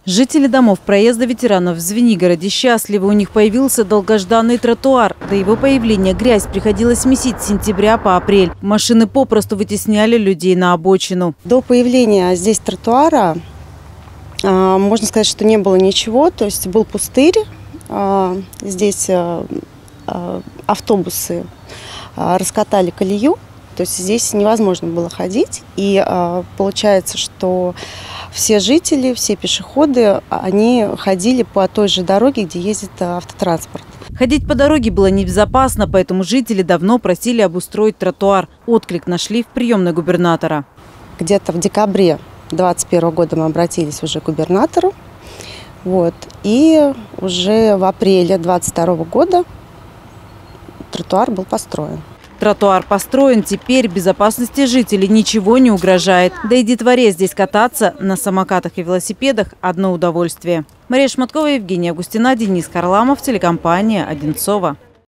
Жители домов проезда ветеранов в Звенигороде счастливы. У них появился долгожданный тротуар. До его появления грязь приходилось месить с сентября по апрель. Машины попросту вытесняли людей на обочину. До появления здесь тротуара, можно сказать, что не было ничего. То есть был пустырь. Здесь автобусы раскатали колею. То есть здесь невозможно было ходить. И получается, что все жители, все пешеходы, они ходили по той же дороге, где ездит автотранспорт. Ходить по дороге было небезопасно, поэтому жители давно просили обустроить тротуар. Отклик нашли в приемной губернатора. Где-то в декабре 2021 года мы обратились уже к губернатору. И уже в апреле 2022 года тротуар был построен. Тротуар построен, теперь безопасности жителей ничего не угрожает. Да и детворе здесь кататься на самокатах и велосипедах – одно удовольствие. Мария Шматкова, Евгения Августина, Денис Харламов, телекомпания «Одинцово».